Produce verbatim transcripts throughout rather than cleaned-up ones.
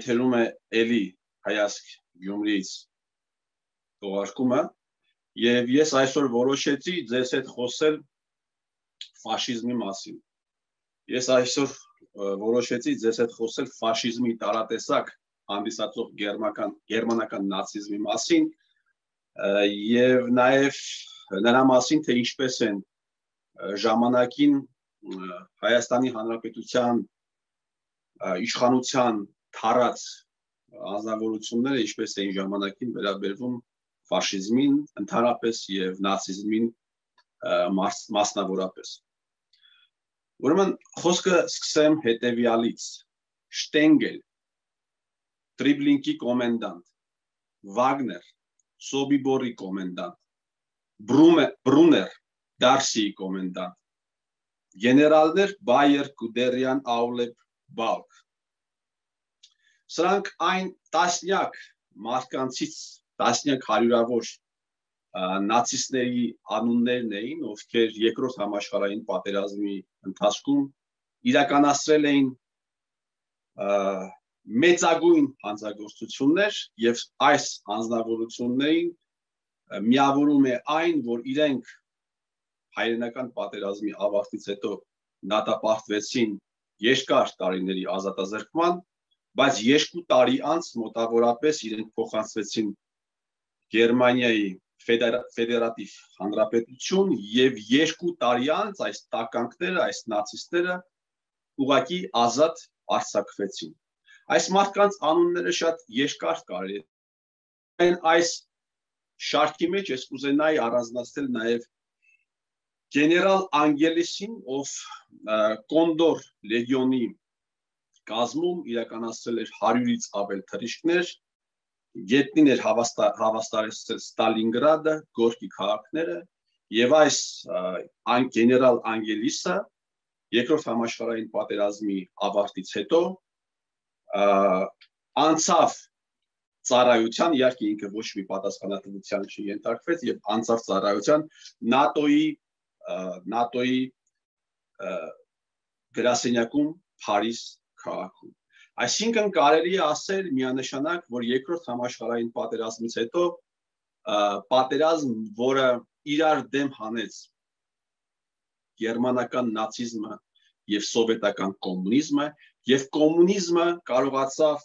Եթերում է էլի հայացք Գյումրիից թողարկումը եւ ես այսօր որոշեցի ձեզ հետ խոսել ֆաշիզմի մասին։ Ես այսօր որոշեցի ձեզ հետ խոսել ֆաշիզմի տարատեսակ հանդիսացող գերմանական գերմանական նացիզմի մասին եւ նաեւ նրա մասին թե ինչպես են ժամանակին Հայաստանի Հանրապետության իշխանության թարած անձնավորությունները ինչպես էին ժամանակին վերաբերվում ֆաշիզմին, ընդհանրապես եւ նացիզմին մասնավորապես։ Ուրեմն խոսքը սկսեմ հետեւյալից. Շտենգել, Տրիբլինկի կոմենդանտ, Վագներ, Սոբիբորի կոմենդանտ, Բրուներ, Դարսիի կոմենդանտ, գեներալներ Բայեր, Գուդերյան, Աուլեբ, Բալկ։ Սրանք այն տասնյակ մարդկանցից տասնյակ հարյուրավոր նացիստների անուններն էին, ովքեր երկրորդ համաշխարհային պատերազմի ընթացքում իրականացրել էին մեծագույն հանցագործություններ եւ այս հանձնավորություններին միավորում է այն, որ իրենք հայրենական պատերազմի ավարտից հետո դատապարտվեցին երկար տարիների ազատազրկման, բայց երկու տարի անց մոտավորապես իրենք փոխանցվեցին Գերմանիայի ֆեդերատիվ հանրապետություն եւ երկու տարի անց այս տականքները, այս նացիստները ուղղակի ազատ արձակվեցին։ Այս մարդկանց անունները շատ երկար կարելի է։ Այս շարքի մեջ ես կուզենայի առանձնացնել նաեւ գեներալ Անգելիսին, ով Կոնդոր լեգիոնի կազմում իրականացրել էր հարյուրից ավել թռիչքներ, գետնին էր հավաստարեցրել Ստալինգրադը, Գորկի քաղաքները, եւ այս գեներալ Անգելիսը երկրորդ համաշխարհային պատերազմի ավարտից հետո անցավ ծառայության, իհարկե ինքը ոչ մի պատասխանատվության չենթարկվեց եւ անցավ ծառայության նատոյի նատոյի գրասենյակում Փարիզ քաղաքում։ Այսինքն կարելի է ասել միանշանակ, որ երկրորդ համաշխարհային պատերազմից հետո պատերազմ, որը իրար դեմ հանեց գերմանական նացիզմը եւ սովետական կոմունիզմը, եւ կոմունիզմը կարողացավ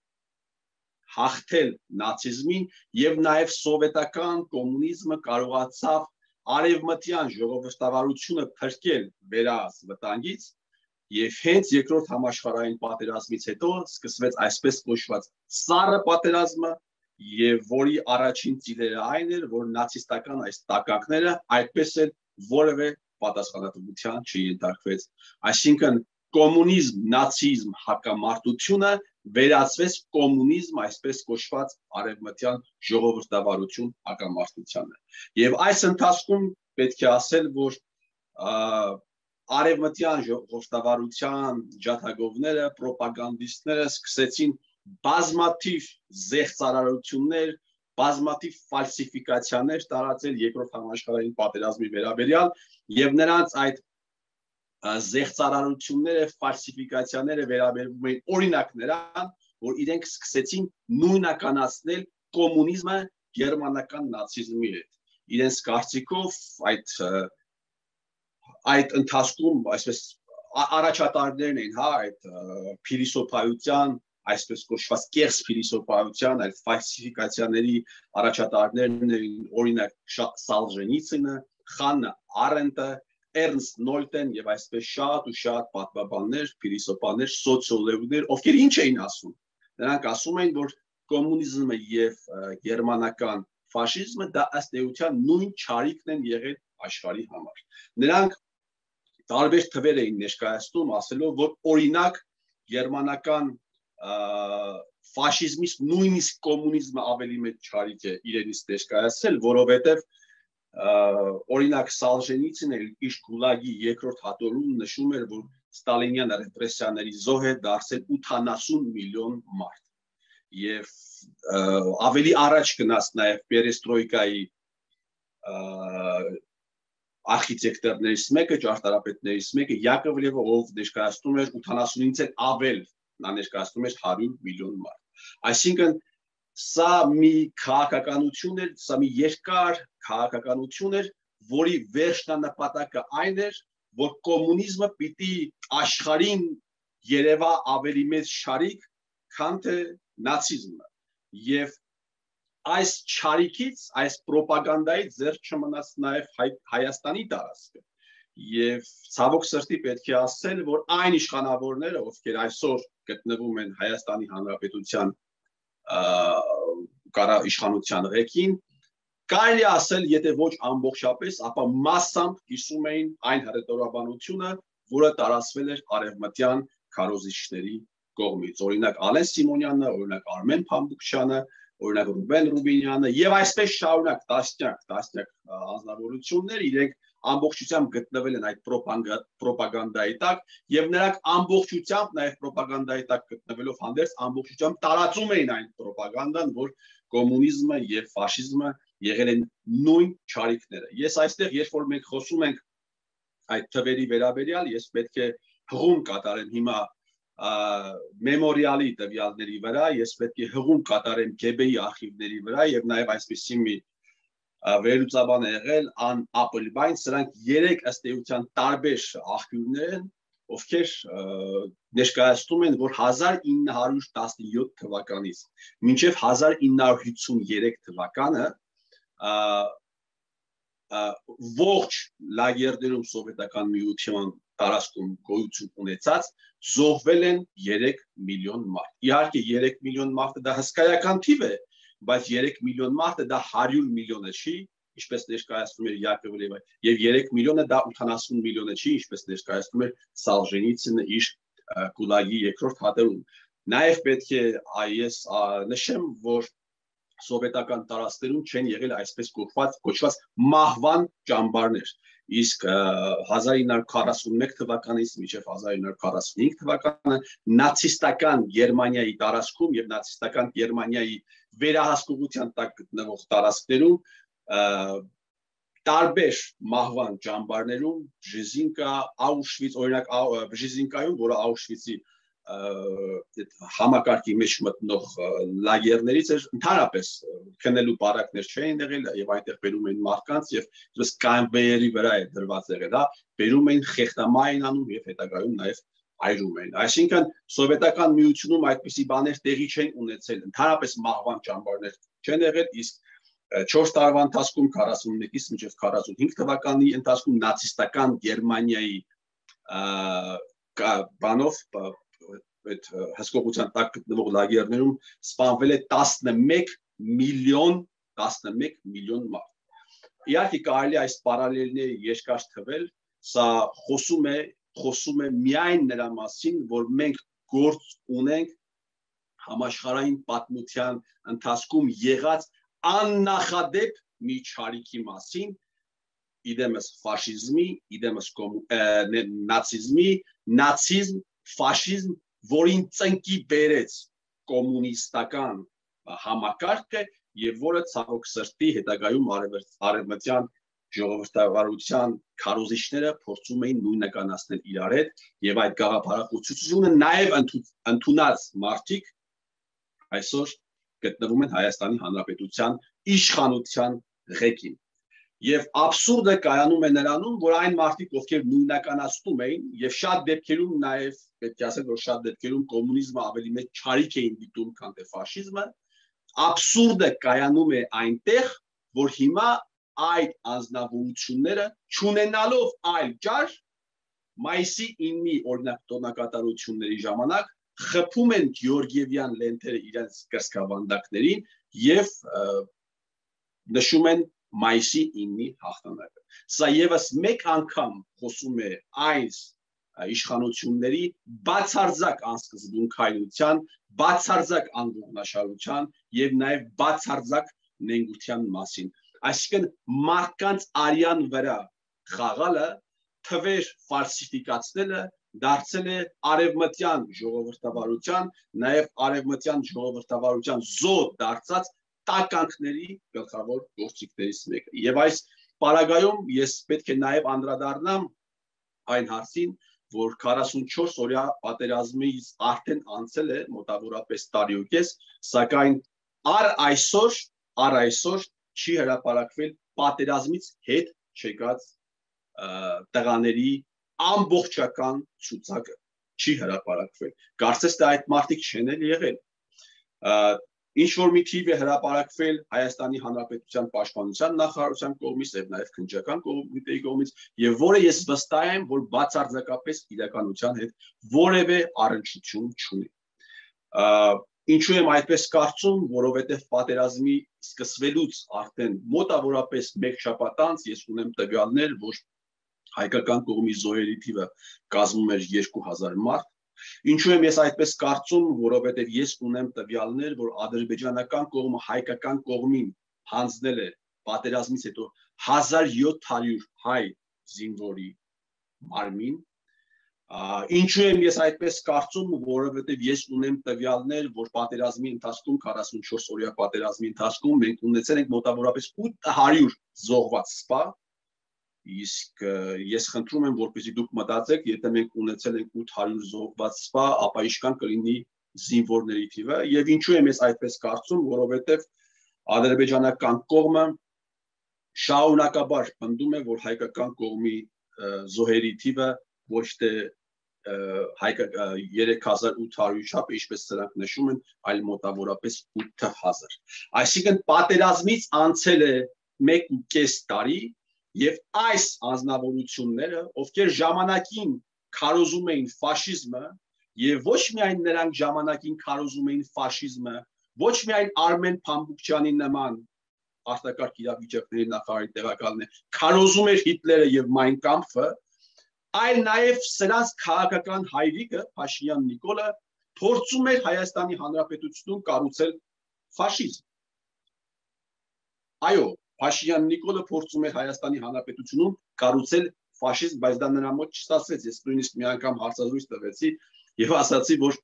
հաղթել նացիզմին եւ նաեւ սովետական կոմունիզմը կարողացավ արևմտյան ժողովրդավարությունը փրկել վերած վտանգից եւ հենց երկրորդ համաշխարհային պատերազմից հետո սկսվեց այսպես կոչված սառը պատերազմը եւ որի առաջին ծիլերը այն էր, որ նացիստական այս տականքները այդպես էլ որևէ պատասխանատվության չենթարկվեց։ Այսինքն կոմունիզմ, նացիզմ հակամարտությունը վերածվեց կոմունիզմ, այսպես կոչված արևմտյան ժողովրդավարություն հակամարտությանը։ Եվ այս ընթացքում պետք է ասել, որ արևմտյան ժողովրդավարության ջատագովները, պրոպագանդիստները սկսեցին բազմաթիվ զեղծարարություններ, բազմաթիվ ֆալսիֆիկացիաներ տարածել երկրորդ համաշխարհային պատերազմի վերաբերյալ եւ նրանց այդ զեղծարարությունները, ֆալսիֆիկացիաները վերաբերվում էին օրինակ նրան, որ իրենք սկսեցին նույնականացնել կոմունիզմը գերմանական նացիզմի հետ։ Իրենց կարծիքով այդ այդ ընթացքում այսպես առաջատարներն էին, հա, այդ փիլիսոփայության, այսպես կոչված կեղծ փիլիսոփայության, այդ ֆալսիֆիկացիաների առաջատարներն էին, օրինակ Սալժենիցինը, Խաննա Արենտը, Էրնստ Նոլտեն եւ այսպես շատ ու շատ պատմաբաններ, փիլիսոփաներ, սոցիոլոգներ, ովքեր ինչ էին ասում։ Նրանք ասում էին, որ կոմունիզմը եւ գերմանական ֆաշիզմը դա ըստ էության նույն չարիքն են եղել աշխարհի համար։ Նրանք տարբեր թվեր էին ներկայացնում, ասելով, որ օրինակ գերմանական ֆաշիզմից նույնիսկ կոմունիզմը ավելի մեծ չարիք է իրենից ներկայացրել, որովհետեւ օրինակ Սալժենիցինը իր գուլագի երկրորդ հատորում նշում էր, որ Ստալինյան ռեպրեսիաների զոհ է դարձել ութանասուն միլիոն մարդ։ Եվ ավելի առաջ գնաց նաև Պերեստրոյկայի արխիտեկտորներից մեկը, ճարտարապետներից մեկը, Յակով Լևը, ով ներկայացնում էր ութանասունից էլ ավել նա ներկայացնում էր հարյուր միլիոն մարդ։ Այսինքն սա մի քաղաքականություն էր, սա մի երկար քաղաքականություն էր, որի վերջնանպատակը այն էր, որ կոմունիզմը պիտի աշխարհին երևա ավելի մեծ շարիկ, քան թե նացիզմը։ Եվ այս շարիկից, այս պրոպագանդայից ձեռք չմնաց նաև Հայաստանի տարածքը։ Եվ ցավոք սրտի պետք է ասել, որ այն իշխանավորները, ովքեր այսօր գտնվում են Հայաստանի Հանրապետության իշխանության ղեկին, կարելի է ասել, եթե ոչ ամբողջապես, ապա մասամբ կիսում էին այն հռետորաբանությունը, որը տարածվել էր արևմտյան քարոզիչների կողմից։ Օրինակ Ալեն Սիմոնյանը, օրինակ Արմեն Փամբուկչյանը, օրինակ Ռուբեն Ռուբինյանը եւ այսպես շարունակ տասնյակ, տասնյակ անձնավորություններ իրենք ամբողջությամբ գտնվել են այդ պրոպագանդայի տակ եւ նրանք ամբողջությամբ նաեւ պրոպագանդայի տակ գտնվելով հանդերձ ամբողջությամբ տարածում էին այն պրոպագանդան, որ կոմունիզմը եւ ֆաշիզմը եղել են նույն չարիքները։ Ես այստեղ, երբ որ մենք խոսում ենք այդ թվերի վերաբերյալ, ես պետք է հղում կատարեմ հիմա մեմորիալի տվյալների վրա, ես պետք է հղում կատարեմ Գեբեի արխիվների վրա եւ նաեւ այսպեսի մի վերլուծաբան է եղել Ան Ապլբայն, սրանք երեք ըստ էության տարբեր աղբյուրներ են, ովքեր ներկայացնում են, որ հազար ինը հարյուր տասնյոթ թվականից մինչև հազար ինը հարյուր հիսուներեք թվականը ողջ լագերներում սովետական միության տարածքում գոյություն ունեցած զոհվել են երեք միլիոն մարդ։ Իհարկե երեք միլիոն մարդը դա հսկայական թիվ է, բայց երեք միլիոն մարդը դա հարյուր միլիոնը չի, ինչպես ներկայացնում էր Յակովլևը, եւ երեք միլիոնը դա ութանասուն միլիոնը չի, ինչպես ներկայացնում էր Սալժենիցինը իր Գուլագի երկրորդ հատերում։ Նաեւ պետք է այս նշեմ, որ սովետական տարածքներում չեն եղել այսպես կոչված կոչված մահվան ճամբարներ։ Իսկ հազար ինը հարյուր քառասունմեկ թվականից մինչև հազար ինը հարյուր քառասունհինգ թվականը նացիստական Գերմանիայի տարածքում եւ նացիստական Գերմանիայի վերահսկողության տակ գտնվող տարածքներում տարբեր մահվան ճամբարներում Բժեզինկա, Աուշվից, օրինակ Բժեզինկայում, որը Աուշվիցի համակարգի մեջ մտնող լագերներից էր, ընդհանրապես քնելու բարակներ չէին եղել եւ այնտեղ բերում էին մարդկանց եւ դրս կամբեյերի վրա է դրված եղել, հա, բերում էին խեղտամահ էին անում եւ հետագայում նաեւ այրում էին։ Այսինքն սովետական միությունում այդպիսի բաներ տեղի չեն ունեցել, ընդհանրապես մահվան ճամբարներ չեն եղել, իսկ չորս տարվա ընթացքում քառասունմեկից մինչև քառասունհինգ թվականի ընթացքում նացիստական Գերմանիայի բանով այդ հսկողության տակ գտնվող լագերներում սպանվել է տասնմեկ միլիոն տասնմեկ միլիոն մարդ։ Իհարկե կարելի այս պարալելները երկար թվել, սա խոսում է խոսում է միայն նրա մասին, որ մենք գործ ունենք համաշխարհային պատմության ընթացքում եղած աննախադեպ մի չարիքի մասին, իդեմս ֆաշիզմի, իդեմս նացիզմի, նացիզմ, ֆաշիզմ, որին ծնկի բերեց կոմունիստական համակարգը եւ որը ցավոք սրտի հետագայում արևմտյան ժողովրդավարության քարոզիչները փորձում էին նույնականացնել իրար հետ եւ այդ գաղափարախոսությունը նաեւ ընդունած մարդիկ այսօր գտնվում են Հայաստանի Հանրապետության իշխանության ղեկին։ Եվ աբսուրդը կայանում է նրանում, որ այն մարդիկ, ովքեր նույնականացնում էին եւ շատ դեպքերում նաեւ պետք է ասել, որ շատ դեպքերում կոմունիզմը ավելի մեծ չարիք էին դիտում, քան թե ֆաշիզմը, աբսուրդը կայանում է այնտեղ, որ հիմա այդ անձնավորությունները չունենալով այլ ճար մայիսի ինը օրինակ տոնակատարությունների ժամանակ խփում են Գեորգիևյան լենթերը իրենց կրծքավանդակներին եւ նշում են մայիսի ինը հաղթանակը։ Սա եւս մեկ անգամ խոսում է այս իշխանությունների բացարձակ անսկզբունքայնության, բացարձակ անդուղնաշարության եւ նաեւ բացարձակ նենգության մասին։ Այսինքն մարդկանց արյան վրա խաղալը, թվեր ֆալսիֆիկացնելը դարձել է արևմտյան ժողովրդավարության, նաեւ արևմտյան ժողովրդավարության զոհ դարձած տականքների գլխավոր գործիքներից մեկը։ Եվ այս պարագայում ես պետք է նաեւ անդրադառնամ այն հարցին, որ քառասունչորս օրյա պատերազմից արդեն անցել է մոտավորապես տարի ու կես, սակայն առ այսօր, առ այսօր չի հրապարակվել պատերազմից հետ չեկած տղաների ամբողջական ցուցակը չի հրապարակվել։ Կարծես թե այդ մարդիկ չեն էլ եղել։ Ինչ որ մի թիվ է հրապարակվել Հայաստանի Հանրապետության Պաշտպանության նախարարության կողմից եւ նաեւ քննչական կոմիտեի կողմից, եւ որը ես վստահ եմ, որ բացարձակապես իրականության հետ որևէ առնչություն չունի։ Ինչու եմ այդպես կարծում, որովհետեւ պատերազմի սկսվելուց արդեն մոտավորապես մեկ շաբաթ անց ես ունեմ տվյալներ, որ հայկական կողմի զոհերի թիվը կազմում էր երկու հազար մարդ։ Ինչու եմ ես այդպես կարծում, որովհետև ես ունեմ տվյալներ, որ ադրբեջանական կողմը հայկական կողմին հանձնել է պատերազմից հետո հազար յոթ հարյուր հայ զինվորի մարմին։ Ինչու եմ ես այդպես կարծում, որովհետև ես ունեմ տվյալներ, որ պատերազմի ընթացքում քառասունչորս օրյա պատերազմի ընթացքում մենք ունեցել ենք մոտավորապես ութ հարյուր զոհված սպա։ Իսկ ես խնդրում եմ, որպեսզի դուք մտածեք, եթե մենք ունեցել ենք ութ հարյուր զոհված սպա, ապա ինչքան կլինի զինվորների թիվը, եւ ինչու եմ ես այդպես կարծում, որովհետեւ ադրբեջանական կողմը շարունակաբար պնդում է, որ հայկական կողմի զոհերի թիվը ոչ թե երեք հազար ութ հարյուր չափ, ինչպես սրանք նշում են, այլ մոտավորապես ութ հազար։ Այսինքն պատերազմից անցել է մեկ ու կես տարի, եւ այս անձնավորությունները, ովքեր ժամանակին քարոզում էին ֆաշիզմը, եւ ոչ միայն նրանք ժամանակին քարոզում էին ֆաշիզմը, ոչ միայն Արմեն Փամբուկչյանի նման արտակարգ իրավիճակների նախարարի տեղակալն է, քարոզում էր Հիտլերը եւ Մայն Կամփը, այլ նաեւ սրանց քաղաքական հայրիկը Փաշինյան Նիկոլը փորձում էր Հայաստանի Հանրապետությունում կառուցել ֆաշիզմ։ Այո, Փաշինյան Նիկոլը փորձում էր Հայաստանի Հանրապետությունում կառուցել ֆաշիզմ, բայց դա նրա մոտ չստացվեց։ Ես նույնիսկ մի անգամ հարցազրույց տվեցի եւ ասացի, որ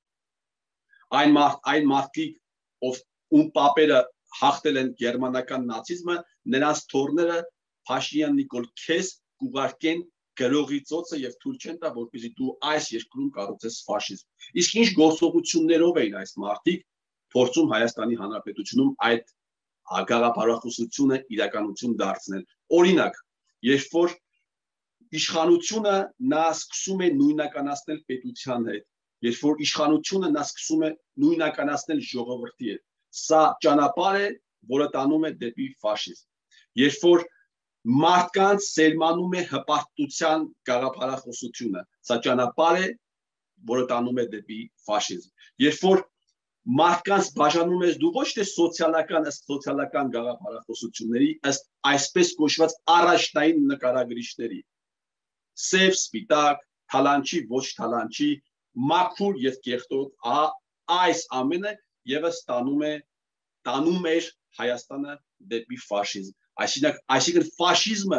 այն մարդ, այն մարդիկ, ով ում պապերը հաղթել են գերմանական նացիզմը, նրանց թորները Փաշինյան Նիկոլ քեզ կուղարկեն գրողի ծոցը եւ թույլ չեն տա, որպեսզի դու այս երկրում կառուցես ֆաշիզմ։ Իսկ ինչ գործողություններով էին այս մարդիկ փորձում Հայաստանի Հանրապետությունում այդ գաղափարախոսությունը իրականություն դարձնել։ Օրինակ, երբ որ իշխանությունը նա սկսում է նույնականացնել պետության հետ, երբ որ իշխանությունը նա սկսում է նույնականացնել ժողովրդի հետ, սա ճանապարհ է, որը տանում է դեպի ֆաշիզմ։ Երբ որ մարդկանց սերմանում է հպարտության գաղափարախոսությունը, սա ճանապարհ է, որը տանում է դեպի ֆաշիզմ։ Երբ որ մարդկանց բաժանում ես դու ոչ թե սոցիալական ըստ սոցիալական գաղափարախոսությունների, ըստ այսպես կոչված առաջնային նկարագրիչների, սև, սպիտակ, թալանչի, ոչ թալանչի, մաքուր եւ կեղտոտ, այս ամենը եւս տանում է տանում էր Հայաստանը դեպի ֆաշիզմ։ Այսինքն, այսինքն ֆաշիզմը,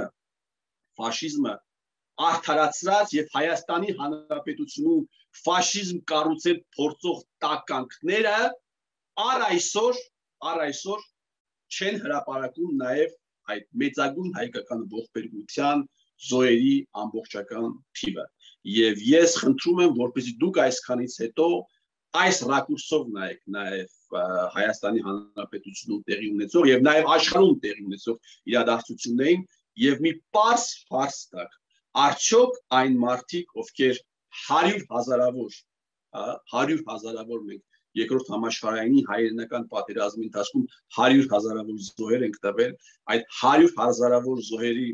ֆաշիզմը արդարացրած եւ Հայաստանի Հանրապետությունում ֆաշիզմ կառուցել փորձող տականքները առ այսօր, առ այսօր չեն հրապարակում նաեւ այդ մեծագույն հայկական ողբերգության զոհերի ամբողջական թիվը։ Եվ ես խնդրում եմ, որպեսզի դուք այսքանից հետո այս ռակուրսով նայեք նաեւ Հայաստանի Հանրապետությունում տեղի ունեցող եւ նաեւ աշխարհում տեղի ունեցող իրադարձություններին եւ մի պարզ հարց տաք. արդյոք այն մարդիկ, ովքեր հարյուր հազարավոր, հարյուր հազարավոր մենք երկրորդ համաշխարհայինի հայրենական պատերազմի ընթացքում հարյուր հազարավոր զոհեր ենք տվել, այդ հարյուր հազարավոր զոհերի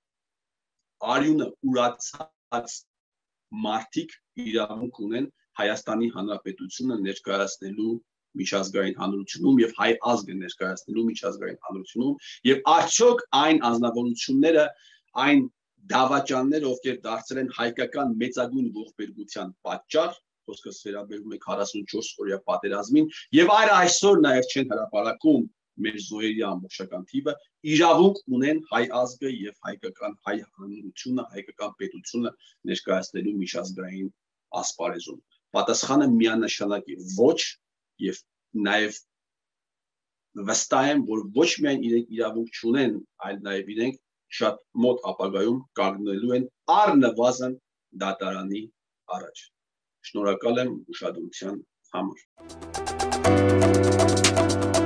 արյունը ուրացած մարդիկ իրավունք ունեն Հայաստանի Հանրապետությունը ներկայացնելու միջազգային հանրությունում եւ հայ ազգը ներկայացնելու միջազգային հանրությունում եւ արդյոք այն անձնավորությունները, այն դավաճանները, ովքեր դարձել են հայկական մեծագույն ողբերգության պատճառ, խոսքս վերաբերում է քառասունչորս օրյա պատերազմին եւ այլ այսօր նաեւ չեն հրապարակում մեր զոհերի ամբողջական թիվը, իրավունք ունեն հայ ազգը եւ հայկական հայ հանրությունը, հայկական պետությունը ներկայացնելու միջազգային ասպարեզում։ Պատասխանը միանշանակ է ոչ եւ նաեւ վստահ եմ, որ ոչ միայն իրենք իրավունք չունեն, այլ նաեւ իրենք շատ մոտ ապագայում կանգնելու են առնվազն դատարանի առաջ։ Շնորհակալ եմ ուշադրության համար։